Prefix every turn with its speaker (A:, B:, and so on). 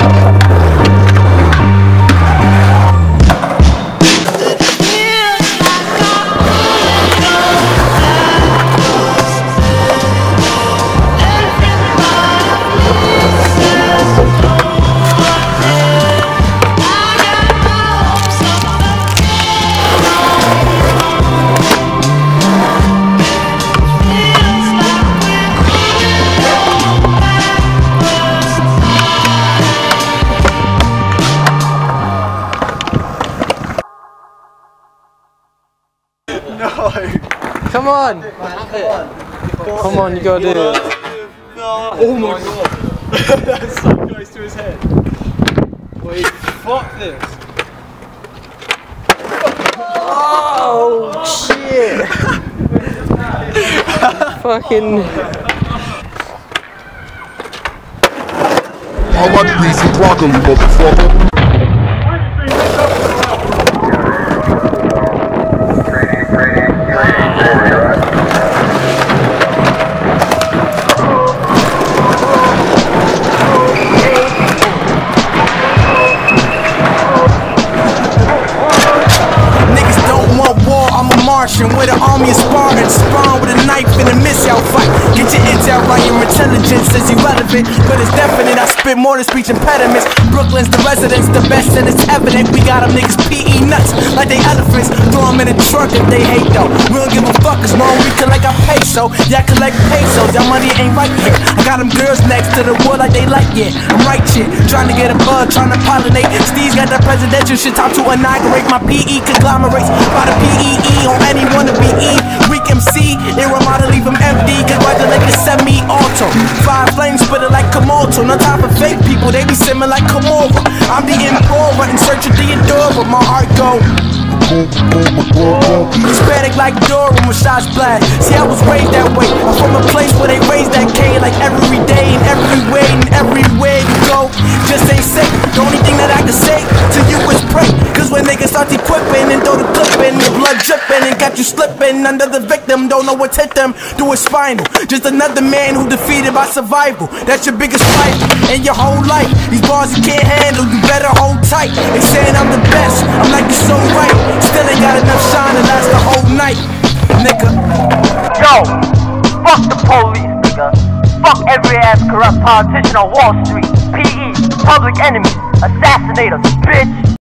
A: Come on! Come on, you gotta do it.
B: Oh my god! That's so close to his head. Wait, fuck this!
A: Oh shit! Fucking.
C: How about these broccoli, motherfucker?
D: With an army of Spartans, spawn with a knife in a missile fight. Get your intel right, your intelligence is irrelevant, but it's definite. I spit more than speech impediments. Brooklyn's the residence, the best, and it's evident. We got them niggas PE nuts like they elephants. Throw them in the trunk if they hate though. We don't give a fuck as long we collect our peso. Y'all collect pesos, y'all money ain't right here. I got them girls next to the wood like they like it. I'm right shit, trying to get a bug, trying to pollinate. STEEZ got that presidential shit, time to inaugurate my PE conglomerates. By the PEE on anyone to be E. Weak MC, they run out to leave them empty. Congratulate the semi-auto. Fire flames spitter like Komodo. No time for fake people, they be simming like Komora. I'm the Impala in search of Theodora. My heart go Hispanic like Dora, massage black. See, I was raised that way. I'm from a place where they raise that K like every day and every way and everywhere you go. Just ain't safe. The only thing that I can say to you is pray. Cause when niggas start equipping and throw the clip in, the blood dripping and got you slipping under the victim. Don't know what's hit them through his spinal. Just another man who defeated by survival. That's your biggest fight in your whole life. These bars you can't handle, you better hold tight. They saying I'm the best, I'm like you're so right. Still ain't got enough shine to last the whole night, nigga.
E: Yo, fuck the police, nigga. Fuck every ass corrupt politician on Wall Street. PE, public enemy, assassinators, bitch.